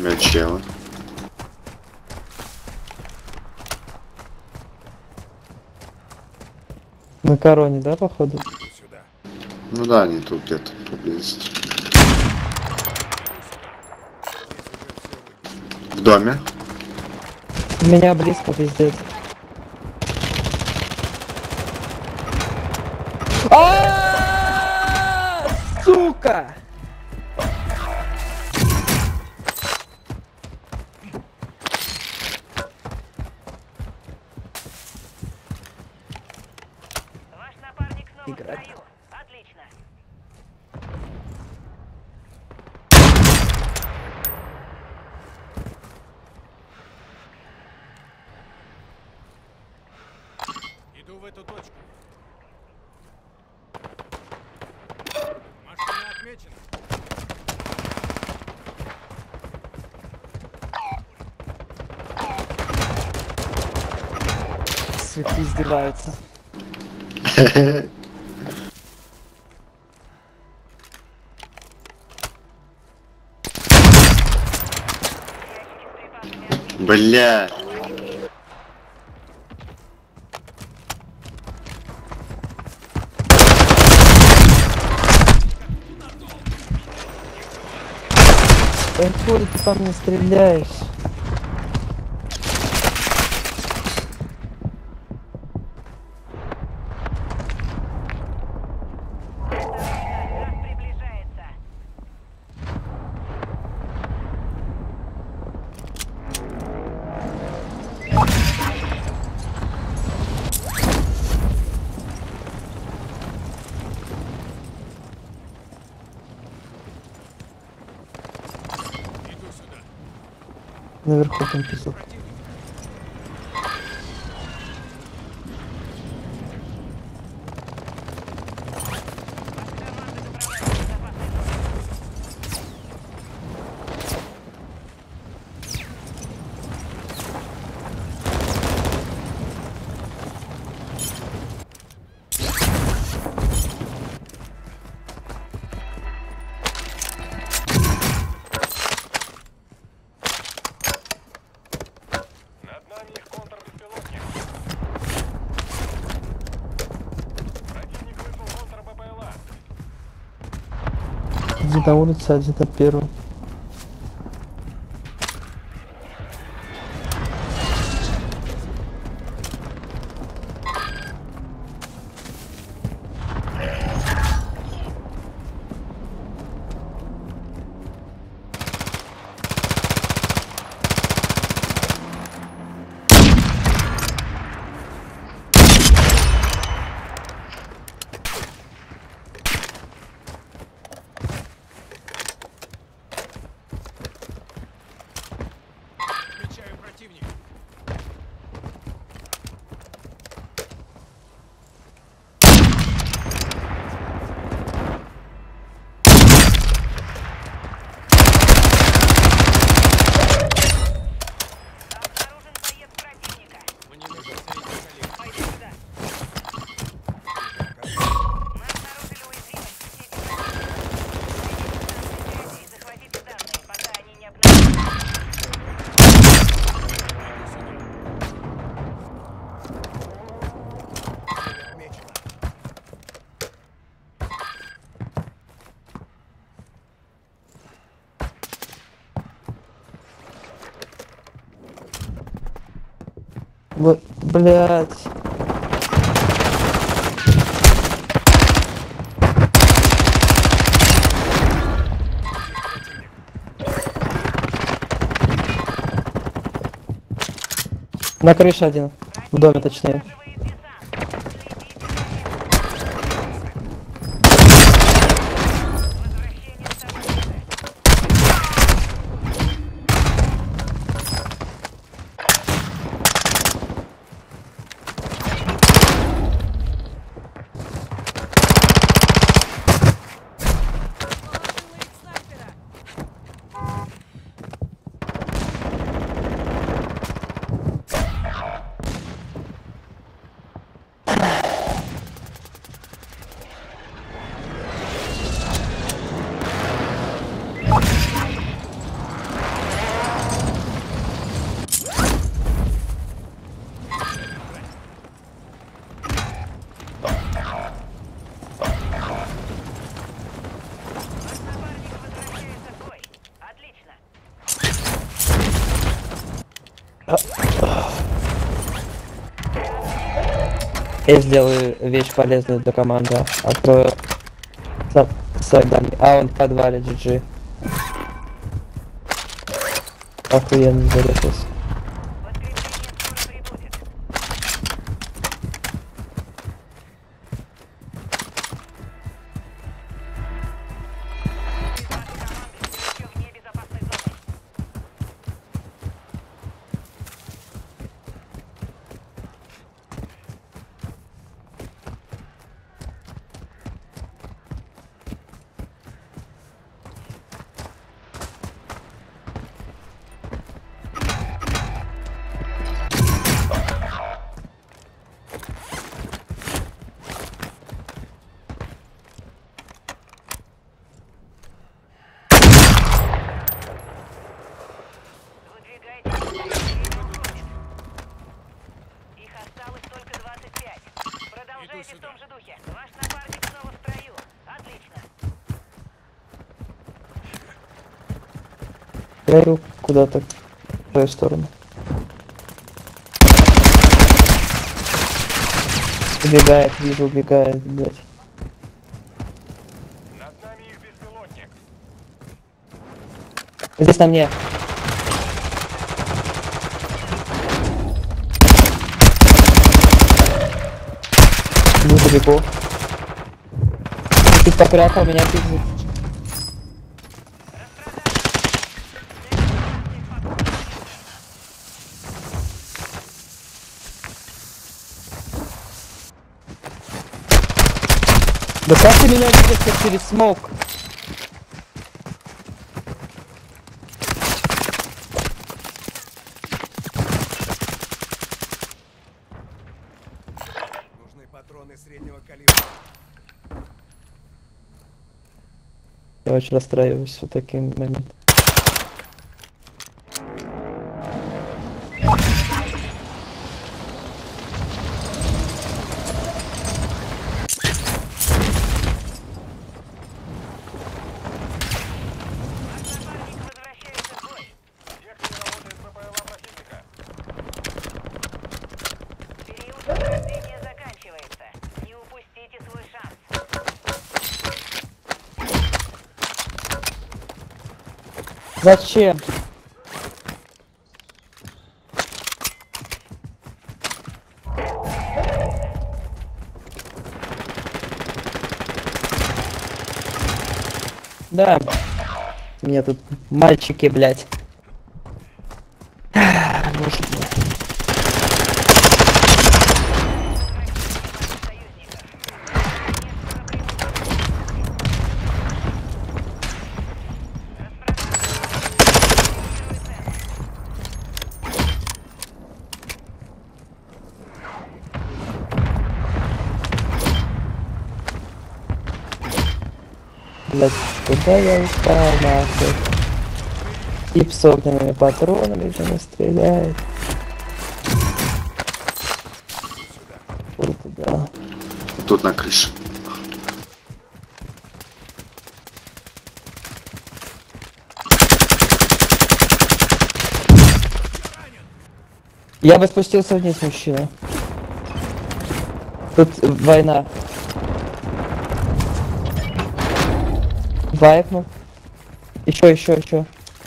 тебя челы. На короне, да, походу? Ну да, они тут где-то поблизости. В доме. У меня близко, пиздец. Сука! Ваш напарник снова в Играть. строю. Отлично. Иду в эту точку. Машина отмечена. Сука, издеваются. Бля. Откуда ты там не стреляешь? Газ приближается. Иду сюда. Наверху там песок. Над нами их контрбеспилотник. Противник вышел контр-БПЛА. Один на улице, один на первом. Отмечаю противника. Обнаружен боец противника. Мне нужен средний калибр. Пойди сюда. Мы обнаружили уязвимость в сети связи и захватите данные, пока они не обнаружены. Отмечено. Вот, блядь. На крыше один. В доме точнее. Живые десант. Возвращение статуса. Я сделаю вещь полезную для команды. Открою а он в подвале, GG. Охуенно зарезался. Подкрепление скоро прибудет. Ваша команда все еще вне безопасной зоны. Выдвигайтесь. Их осталось только 25. Продолжайте в том же духе. Ваш напарник снова в строю. Отлично. Я иду куда-то в твою сторону. Убегает, вижу, убегает, блядь. Над нами их беспилотник. Здесь на мне. Буду далеко. Ты попрятал меня, пиздец. Да как ты меня видишь, как через смог? Нужны патроны среднего калибра. Я очень расстраиваюсь вот таким моментом. Ваш напарник возвращается в бой. Техник работает с БПЛА противника. Период возрождения заканчивается. Не упустите свой шанс. Зачем? Да. Меня тут мальчики, блядь. Может быть. Блять, куда я упал, нахуй? Тип с огненными патронами же не стреляет. Куда туда? Тут на крыше. Я бы спустился вниз, мужчина. Тут война. Вайпнул. Еще.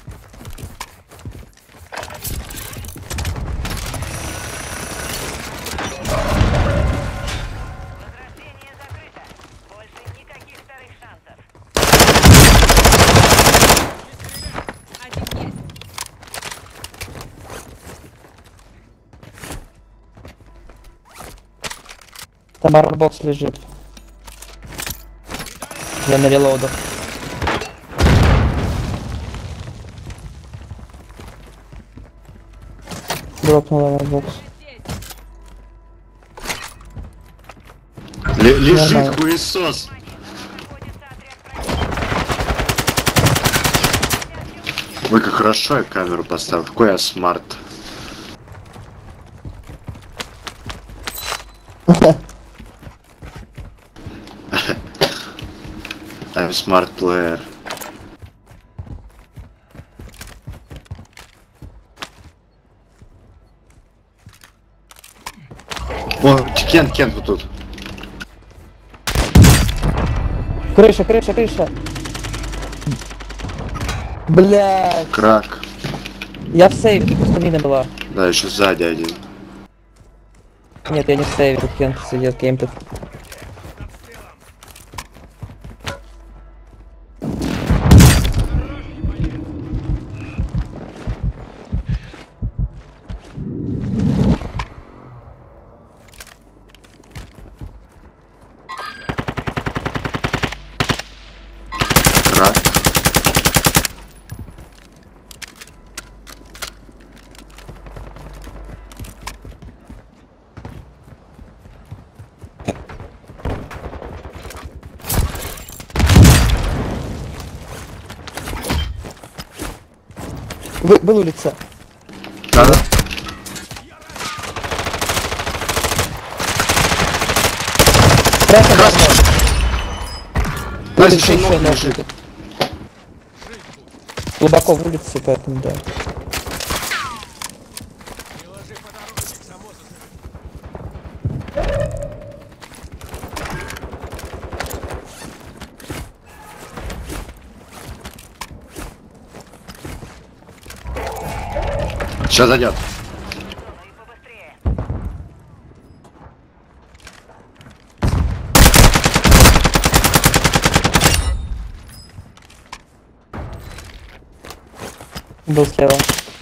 Возрождение закрыто. Больше никаких вторых шансов. Там арморбокс лежит. Я на релоудах. Дропнул арморбокс. Лежит Нормально. хуесос. Находится отряд. Ой, как хорошо я камеру поставил. Какой я смарт. I'm smart player. О, Кент вот тут. Крыша, крыша, крыша. Блядь. Крак. Я в сейве, просто мина была. Да, еще сзади один. Нет, я не в сейве, тут Кент сидит, кемпит. Крак. Был улица. Да-да. Красный Красный. давно. Настя, Улица еще еще ног нахуй. лежит. Глубоко в улице, поэтому да. Сейчас зайдет. Ну и побыстрее. Был слева.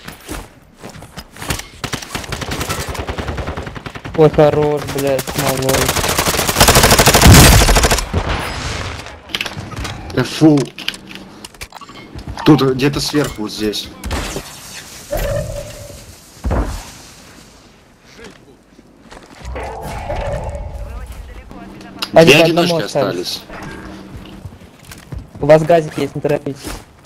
Ой, хорош, блядь, малой. Фу. Тут где-то сверху вот здесь. Они Две по одному одиночки остались. остались. У вас газик есть, не торопитесь.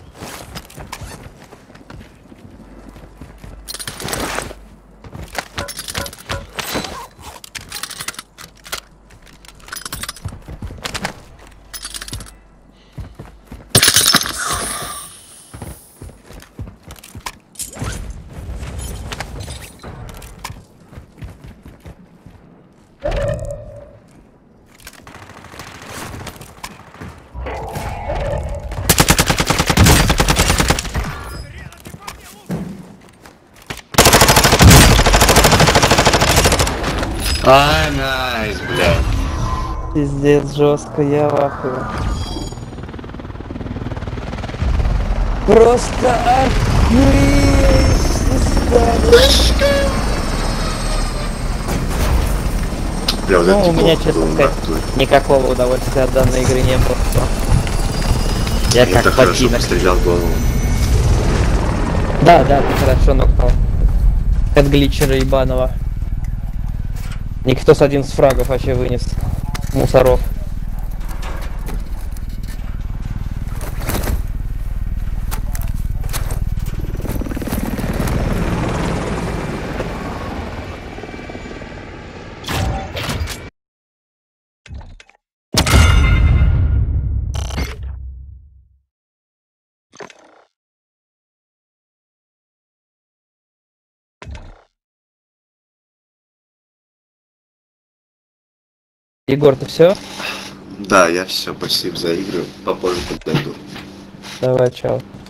Ай, найс, блядь. Пиздец, жестко, я в ахуе. Просто охуеть! Бля, вот Ну, это у меня, плохо честно было, сказать, нахуй. никакого удовольствия от данной игры не было. Я Это как хорошо ботинок. пострелял в голову. Да, ты хорошо нокнул. От гличера ебаного. Никто с 11 фрагов вообще вынес. Мусоров. Егор, ты все? Да, я все, спасибо за игры. Попозже подойду. Давай, чао.